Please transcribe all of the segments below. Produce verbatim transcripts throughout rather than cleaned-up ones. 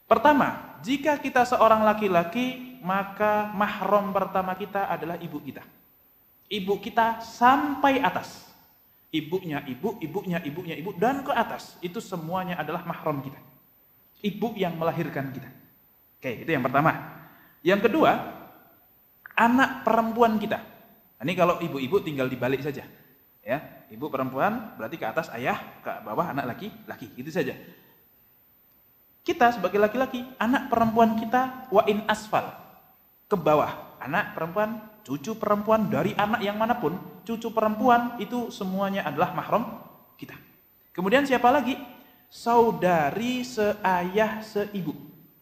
Pertama, jika kita seorang laki-laki, maka mahram pertama kita adalah ibu kita. Ibu kita sampai atas. Ibunya ibu, ibunya ibunya ibu, dan ke atas. Itu semuanya adalah mahram kita. Ibu yang melahirkan kita. Oke, itu yang pertama. Yang kedua, anak perempuan kita. Ini kalau ibu-ibu tinggal dibalik saja. Ya, ibu perempuan berarti ke atas ayah, ke bawah anak laki-laki. Itu saja. Kita sebagai laki-laki, anak perempuan kita wa in asfal, ke bawah. Anak perempuan, cucu perempuan dari anak yang manapun, cucu perempuan itu semuanya adalah mahram kita. Kemudian siapa lagi? Saudari seayah seibu.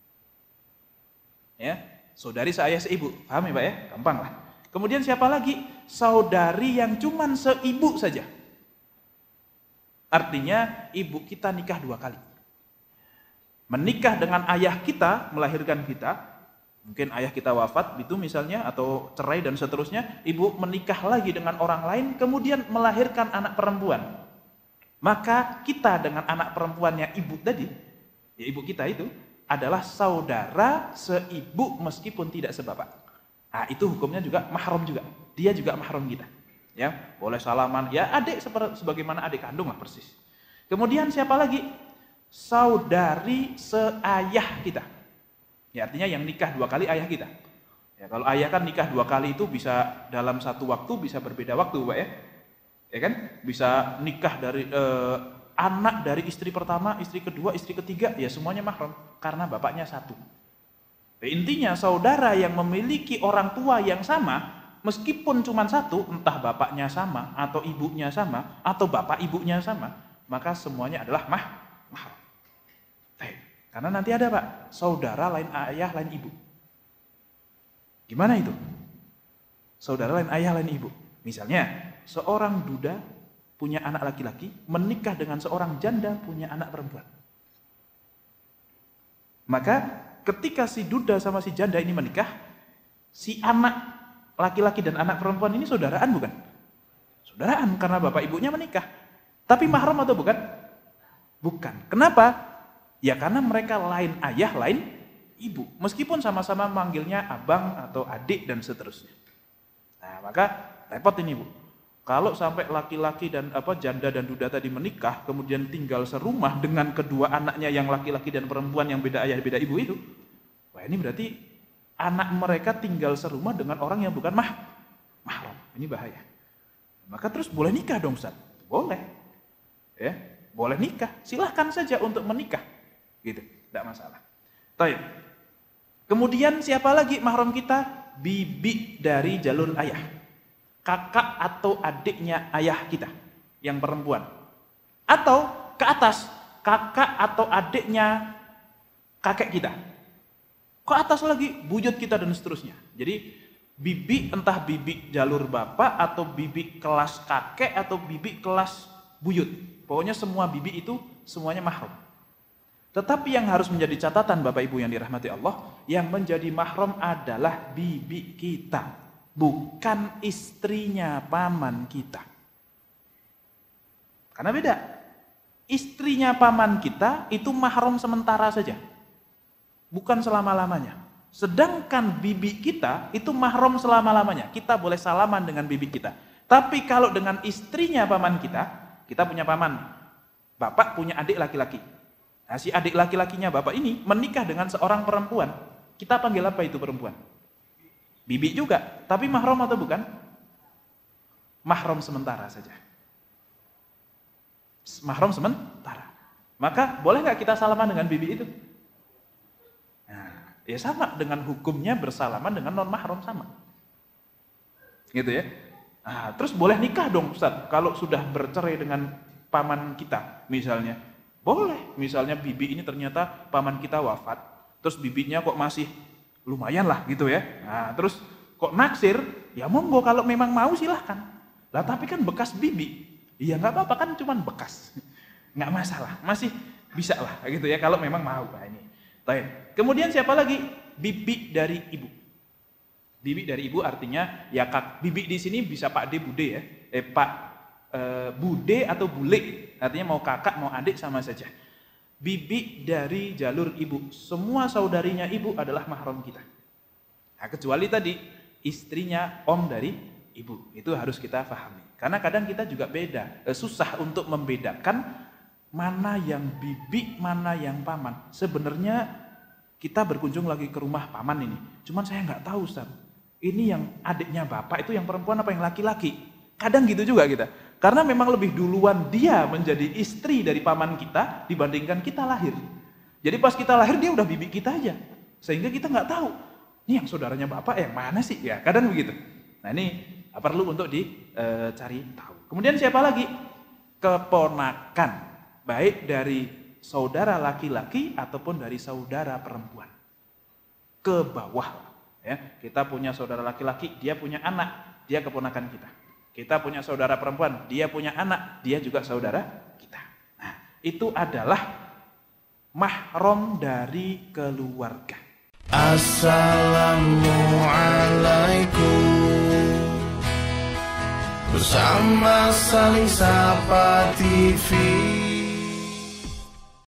Ya, saudari seayah seibu. Paham ya, Pak ya? Gampang lah. Kemudian siapa lagi? Saudari yang cuman seibu saja. Artinya ibu kita nikah dua kali. Menikah dengan ayah kita, melahirkan kita. Mungkin ayah kita wafat itu misalnya, atau cerai dan seterusnya, ibu menikah lagi dengan orang lain, kemudian melahirkan anak perempuan. Maka kita dengan anak perempuannya ibu tadi, ya ibu kita itu, adalah saudara seibu meskipun tidak sebapak. Nah itu hukumnya juga mahram juga, dia juga mahram kita. Ya, boleh salaman, ya adik seperti sebagaimana adik kandung lah persis. Kemudian siapa lagi? Saudari seayah kita. Ya, artinya yang nikah dua kali ayah kita. Ya, kalau ayah kan nikah dua kali itu bisa dalam satu waktu, bisa berbeda waktu, Pak ya. Ya kan? Bisa nikah dari eh, anak dari istri pertama, istri kedua, istri ketiga, ya semuanya mahram karena bapaknya satu. Ya, intinya saudara yang memiliki orang tua yang sama, meskipun cuma satu, entah bapaknya sama atau ibunya sama atau bapak ibunya sama, maka semuanya adalah mah mahram. Karena nanti ada Pak, saudara lain ayah lain ibu. Gimana itu? Saudara lain ayah lain ibu. Misalnya, seorang duda punya anak laki-laki, menikah dengan seorang janda punya anak perempuan. Maka ketika si duda sama si janda ini menikah, si anak laki-laki dan anak perempuan ini saudaraan bukan? Saudaraan karena bapak ibunya menikah. Tapi mahram atau bukan? Bukan. Kenapa? Ya karena mereka lain ayah, lain ibu. Meskipun sama-sama manggilnya abang atau adik dan seterusnya. Nah maka repot ini Bu. Kalau sampai laki-laki dan apa janda dan duda tadi menikah, kemudian tinggal serumah dengan kedua anaknya yang laki-laki dan perempuan yang beda ayah, beda ibu itu. Wah ini berarti anak mereka tinggal serumah dengan orang yang bukan mah, mahram. Ini bahaya. Maka terus boleh nikah dong Ustaz? Boleh. Ya, boleh nikah. Silahkan saja untuk menikah. Gitu, tidak masalah. Baik. Kemudian siapa lagi mahram kita? Bibi dari jalur ayah. Kakak atau adiknya ayah kita yang perempuan. Atau ke atas, kakak atau adiknya kakek kita. Ke atas lagi, buyut kita dan seterusnya. Jadi bibi entah bibi jalur bapak atau bibi kelas kakek atau bibi kelas buyut. Pokoknya semua bibi itu semuanya mahram. Tetapi yang harus menjadi catatan Bapak Ibu yang dirahmati Allah, yang menjadi mahram adalah bibi kita, bukan istrinya paman kita. Karena beda. Istrinya paman kita itu mahram sementara saja. Bukan selama-lamanya. Sedangkan bibi kita itu mahram selama-lamanya. Kita boleh salaman dengan bibi kita. Tapi kalau dengan istrinya paman kita, kita punya paman. Bapak punya adik laki-laki. Nah, si adik laki-lakinya bapak ini menikah dengan seorang perempuan. Kita panggil apa itu perempuan? Bibi juga. Tapi mahram atau bukan? Mahram sementara saja. Mahram sementara. Maka boleh nggak kita salaman dengan bibi itu? Nah, ya sama dengan hukumnya bersalaman dengan non mahram sama. Gitu ya. Nah, terus boleh nikah dong Ustaz kalau sudah bercerai dengan paman kita misalnya. Boleh, misalnya bibi ini ternyata paman kita wafat, terus bibinya kok masih lumayan lah gitu ya. Nah, terus kok naksir, ya monggo kalau memang mau silahkan. Lah tapi kan bekas bibi, iya nggak apa-apa kan cuman bekas, nggak masalah, masih bisa lah gitu ya kalau memang mau. Nah, ini. Baik. Kemudian siapa lagi? Bibi dari ibu. Bibi dari ibu artinya ya kak. Bibi di sini bisa Pak D, Bude ya. Eh Pak. E, bude atau bule, artinya mau kakak mau adik sama saja. bibi dari jalur ibu. Semua saudarinya ibu adalah mahram kita. Nah, kecuali tadi istrinya om dari ibu. Itu harus kita pahami. Karena kadang kita juga beda, eh, susah untuk membedakan mana yang bibi, mana yang paman. Sebenarnya kita berkunjung lagi ke rumah paman ini. Cuman saya nggak tahu, Ustaz. Ini yang adiknya bapak itu yang perempuan apa yang laki-laki? Kadang gitu juga kita. Karena memang lebih duluan dia menjadi istri dari paman kita dibandingkan kita lahir. Jadi pas kita lahir dia udah bibi kita aja. Sehingga kita nggak tahu. Ini yang saudaranya bapak yang mana sih? Ya kadang begitu. Nah ini perlu untuk dicari tahu. Kemudian siapa lagi? Keponakan. Baik dari saudara laki-laki ataupun dari saudara perempuan. Ke bawah. Ya, kita punya saudara laki-laki, dia punya anak, dia keponakan kita. Kita punya saudara perempuan, dia punya anak, dia juga saudara kita. Nah, itu adalah mahram dari keluarga. Assalamualaikum. Bersama Saling Sapa T V.